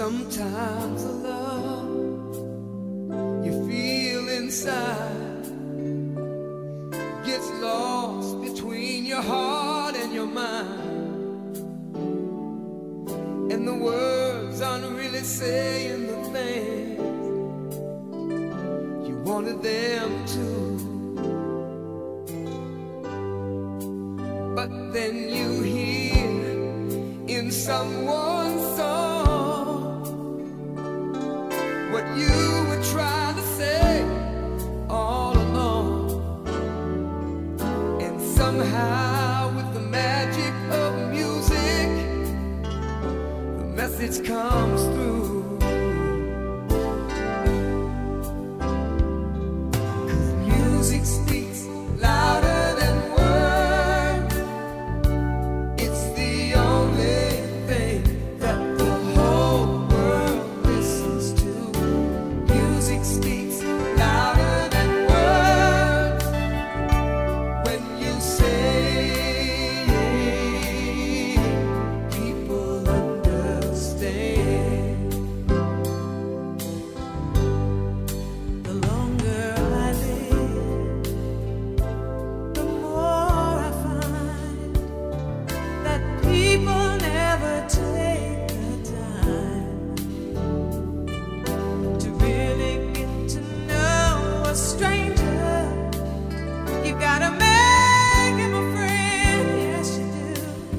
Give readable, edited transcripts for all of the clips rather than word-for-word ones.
Sometimes the love you feel inside gets lost between your heart and your mind, and the words aren't really saying the things you wanted them to. But then you hear in someone's song what you were trying to say all along, and somehow with the magic of music the message comes through. 'Cause music speaks louder than words. It's the only thing that the whole world listens to. Music speaks louder than words. When you say, people understand. The longer I live, the more I find that people never take the time to really get to know a stranger. You gotta make him a friend, yes you do.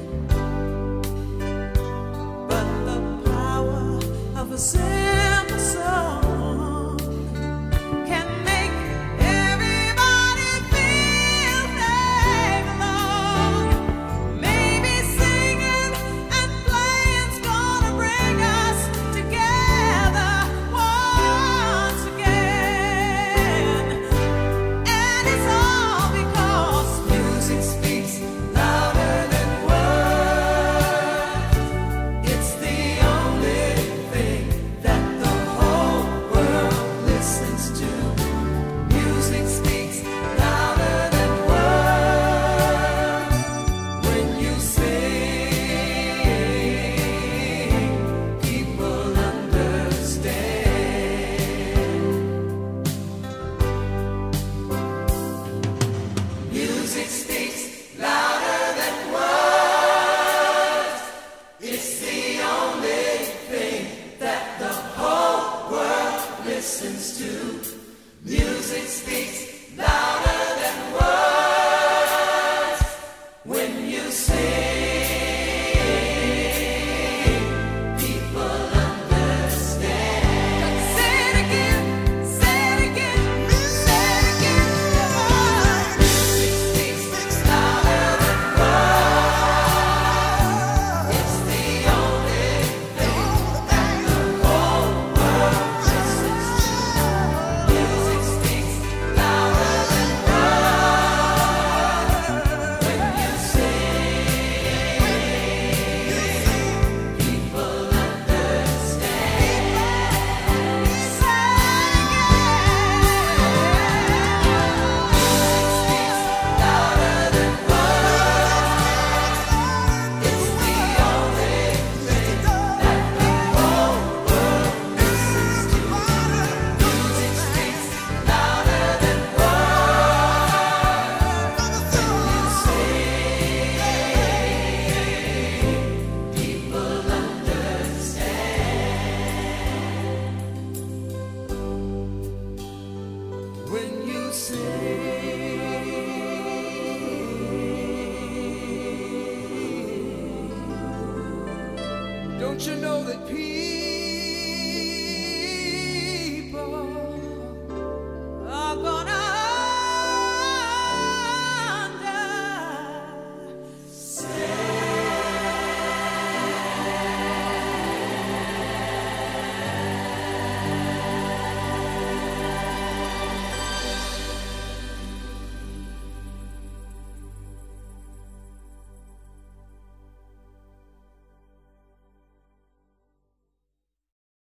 But the power of a simple song can make everybody feel they belong. Maybe singing and playing's gonna bring us together once again. And it's all because music speaks louder than words. It's the only thing that the whole world listens to. Music speaks louder than words. When you sing, people understand. Music speaks louder than words. It's the only thing that the whole world listens to. Music speaks louder than words. When you sing, people understand. Say it again, say it again, say it again. Music speaks louder than words. It's the only thing that the whole world listens to. Music speaks louder than words. When you sing, people understand. Say it again. Music speaks louder than words. It's the only thing that the whole world listens to. Music speaks louder than words. When you sing, people understand. When you sing, don't you know that people